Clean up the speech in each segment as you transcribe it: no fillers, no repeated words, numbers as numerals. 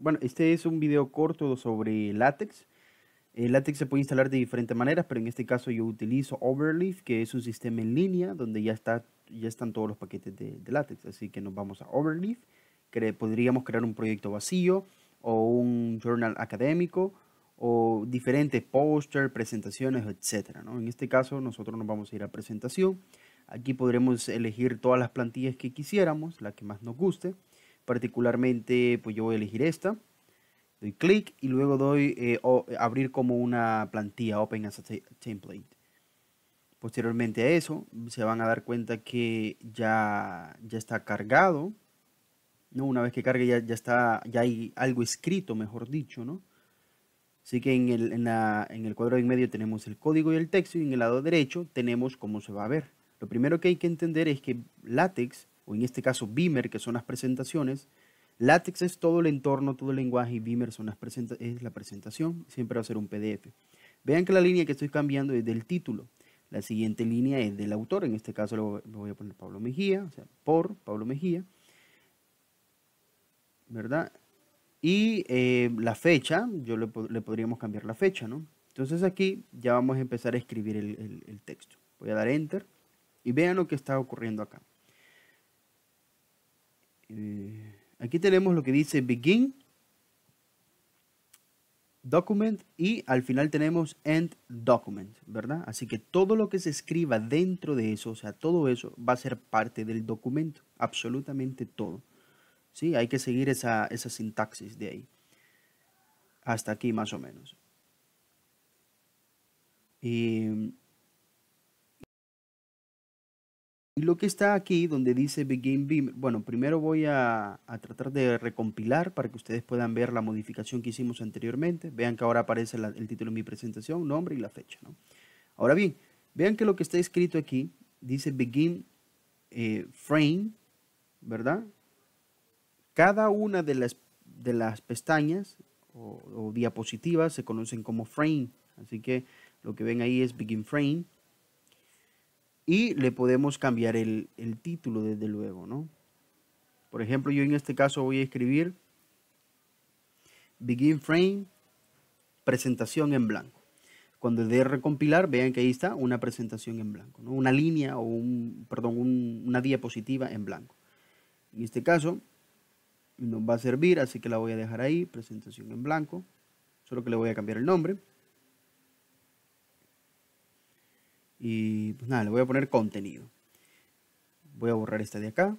Bueno, este es un video corto sobre LaTeX. LaTeX se puede instalar de diferentes maneras, pero en este caso yo utilizo Overleaf, que es un sistema en línea donde ya están todos los paquetes de LaTeX. Así que nos vamos a Overleaf. Podríamos crear un proyecto vacío o un journal académico o diferentes póster, presentaciones, etcétera, ¿no? En este caso nosotros nos vamos a ir a presentación. Aquí podremos elegir todas las plantillas que quisiéramos, la que más nos guste. Particularmente, pues yo voy a elegir esta. Doy clic y luego doy abrir como una plantilla, Open as a Template. Posteriormente a eso, se van a dar cuenta que ya está cargado, ¿no? Una vez que cargue ya hay algo escrito, mejor dicho, ¿no? Así que en el cuadro de en medio tenemos el código y el texto y en el lado derecho tenemos cómo se va a ver. Lo primero que hay que entender es que LaTeX, o en este caso Beamer, que son las presentaciones, LaTeX es todo el entorno, todo el lenguaje y Beamer es la presentación, siempre va a ser un PDF. Vean que la línea que estoy cambiando es del título. La siguiente línea es del autor, en este caso lo voy a poner Pablo Mejía, o sea, por Pablo Mejía, ¿verdad? Y la fecha, le podríamos cambiar la fecha, ¿no? Entonces aquí ya vamos a empezar a escribir el texto. Voy a dar Enter y vean lo que está ocurriendo acá. Aquí tenemos lo que dice Begin, Document y al final tenemos End Document, ¿verdad? Así que todo lo que se escriba dentro de eso, o sea, todo eso va a ser parte del documento, absolutamente todo. ¿Sí? Hay que seguir esa sintaxis de ahí. Hasta aquí más o menos. Y lo que está aquí donde dice Begin Beamer, bueno, primero voy a tratar de recompilar para que ustedes puedan ver la modificación que hicimos anteriormente. Vean que ahora aparece el título de mi presentación, nombre y la fecha, ¿no? Ahora bien, vean que lo que está escrito aquí dice Begin Frame, ¿verdad? Cada una de las pestañas o diapositivas se conocen como frame, así que lo que ven ahí es Begin Frame. Y le podemos cambiar el título desde luego, ¿no? Por ejemplo, yo en este caso voy a escribir Begin Frame, presentación en blanco. Cuando dé recompilar, vean que ahí está una presentación en blanco, ¿no? Una línea o una diapositiva en blanco. En este caso, nos va a servir, así que la voy a dejar ahí, presentación en blanco. Solo que le voy a cambiar el nombre. Y pues nada, le voy a poner contenido. Voy a borrar esta de acá.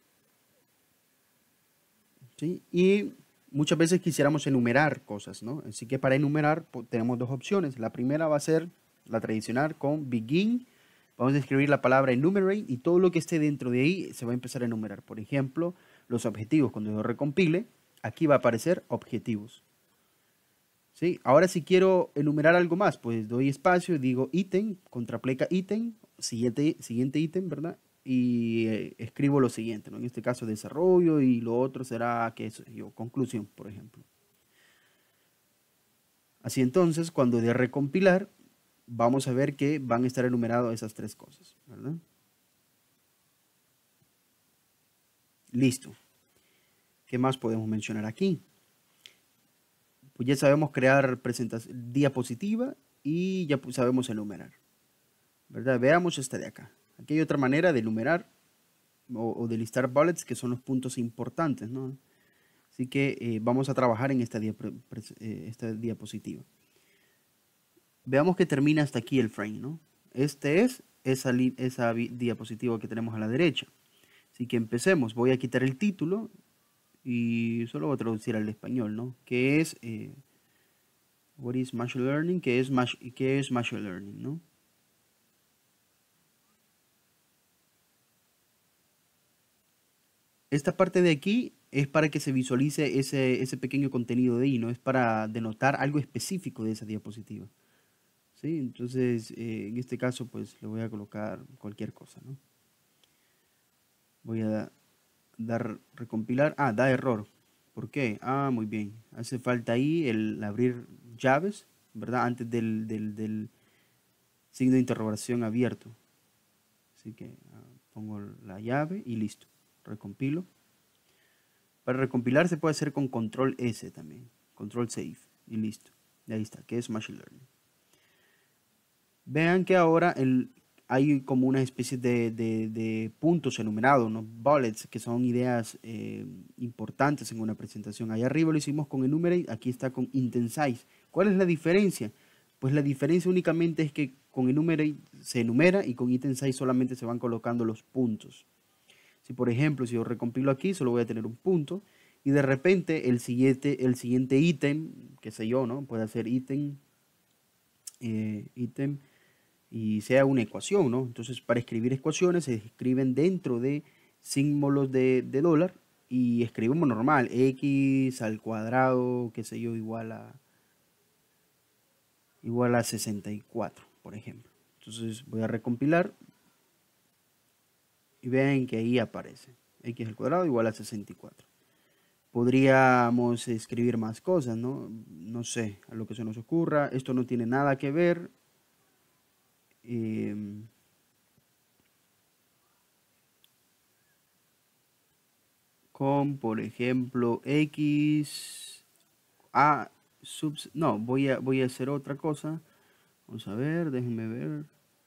¿Sí? Y muchas veces quisiéramos enumerar cosas, ¿no? Así que para enumerar tenemos dos opciones. La primera va a ser la tradicional con begin. Vamos a escribir la palabra enumerate y todo lo que esté dentro de ahí se va a empezar a enumerar. Por ejemplo, los objetivos. Cuando yo recompile, aquí va a aparecer objetivos. ¿Sí? Ahora si quiero enumerar algo más, pues doy espacio, digo ítem, contrapleca ítem, siguiente ítem, ¿verdad? Y escribo lo siguiente, ¿no? En este caso desarrollo y lo otro será, qué sé yo, conclusión, por ejemplo. Así entonces, cuando de recompilar, vamos a ver que van a estar enumeradas esas tres cosas, ¿verdad? Listo. ¿Qué más podemos mencionar aquí? Pues ya sabemos crear diapositiva y ya sabemos enumerar, ¿verdad? Veamos esta de acá. Aquí hay otra manera de enumerar o de listar bullets, que son los puntos importantes, ¿no? Así que vamos a trabajar en esta diapositiva. Veamos que termina hasta aquí el frame, ¿no? Este es esa diapositiva que tenemos a la derecha. Así que empecemos. Voy a quitar el título y solo voy a traducir al español, ¿no? Que es What is Machine Learning? ¿Qué es Machine Learning, ¿no? Esta parte de aquí es para que se visualice ese pequeño contenido de ahí, no es para denotar algo específico de esa diapositiva. ¿Sí? Entonces, en este caso, pues le voy a colocar cualquier cosa, ¿no? Voy a dar recompilar. Ah, da error. ¿Por qué? Ah, muy bien. Hace falta ahí el abrir llaves, ¿verdad? Antes del signo de interrogación abierto. Así que pongo la llave y listo. Recompilo. Para recompilar se puede hacer con control S también, control save y listo. Y ahí está, que es Machine Learning. Vean que ahora hay como una especie de puntos enumerados, ¿no? Bullets, que son ideas importantes en una presentación. Allá arriba lo hicimos con enumerate, aquí está con intent size. ¿Cuál es la diferencia? Pues la diferencia únicamente es que con enumerate se enumera y con intent size solamente se van colocando los puntos. Si por ejemplo, si yo recompilo aquí, solo voy a tener un punto y de repente el siguiente ítem, qué sé yo, ¿no? Puede ser ítem y sea una ecuación, ¿no? Entonces, para escribir ecuaciones se escriben dentro de símbolos de dólar y escribimos normal, x al cuadrado, qué sé yo, igual a 64, por ejemplo. Entonces, voy a recompilar y vean que ahí aparece x al cuadrado igual a 64. Podríamos escribir más cosas, ¿no? No sé, a lo que se nos ocurra. Esto no tiene nada que ver. Con, por ejemplo, x a sub... No, voy a hacer otra cosa. Vamos a ver, déjenme ver.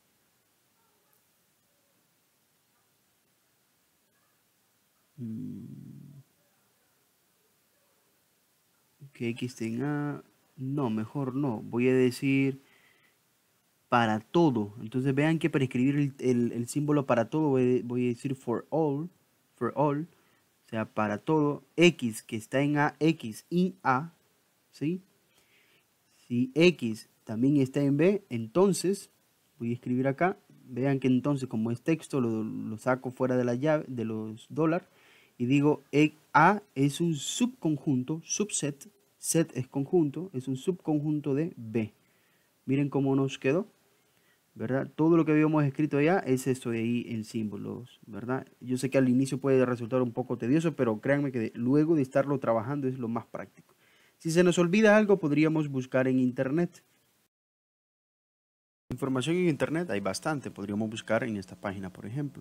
Que x tenga... No, mejor no. Voy a decir para todo. Entonces vean que para escribir el símbolo para todo voy a decir for all. O sea, para todo. X que está en A, X y A. ¿Sí? Si X también está en B, entonces voy a escribir acá. Vean que entonces como es texto lo saco fuera de la llave de los dólares y digo A es un subconjunto, subset, set es conjunto, es un subconjunto de B. Miren cómo nos quedó, ¿verdad? Todo lo que habíamos escrito allá es esto de ahí en símbolos, ¿verdad? Yo sé que al inicio puede resultar un poco tedioso, pero créanme que luego de estarlo trabajando es lo más práctico. Si se nos olvida algo, podríamos buscar en internet. Información en internet hay bastante, podríamos buscar en esta página, por ejemplo.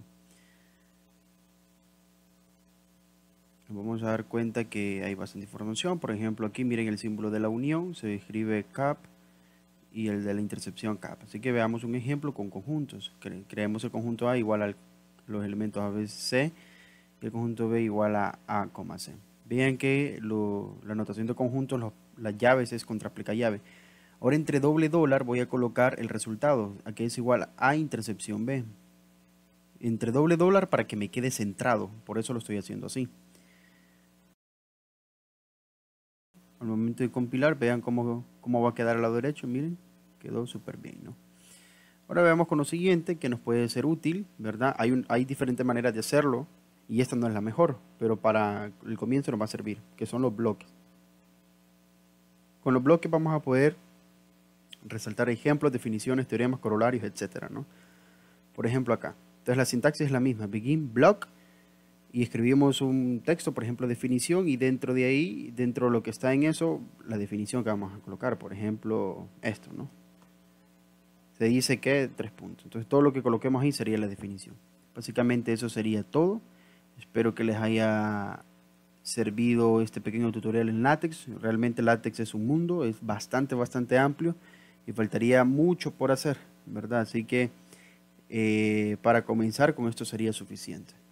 Nos vamos a dar cuenta que hay bastante información. Por ejemplo, aquí miren el símbolo de la unión, se escribe cap y el de la intercepción cap. Así que veamos un ejemplo con conjuntos. Creemos el conjunto A igual a los elementos A, B, C y el conjunto B igual a A, C. Vean que la notación de conjuntos, las llaves es contra aplica llave. Ahora entre doble dólar voy a colocar el resultado, aquí es igual a intercepción B. Entre doble dólar para que me quede centrado, por eso lo estoy haciendo así. Al momento de compilar, vean cómo va a quedar al lado derecho, miren, quedó súper bien, ¿no? Ahora veamos con lo siguiente, que nos puede ser útil, ¿verdad? Hay diferentes maneras de hacerlo, y esta no es la mejor, pero para el comienzo nos va a servir, que son los bloques. Con los bloques vamos a poder resaltar ejemplos, definiciones, teoremas, corolarios, etcétera, ¿no? Por ejemplo acá. Entonces la sintaxis es la misma, begin block y escribimos un texto, por ejemplo, definición y dentro de ahí, dentro de lo que está en eso, la definición que vamos a colocar, por ejemplo, esto, ¿no? Se dice que 3 puntos. Entonces todo lo que coloquemos ahí sería la definición. Básicamente eso sería todo. Espero que les haya servido este pequeño tutorial en LaTeX. Realmente LaTeX es un mundo, es bastante amplio y faltaría mucho por hacer, ¿verdad? Así que para comenzar con esto sería suficiente.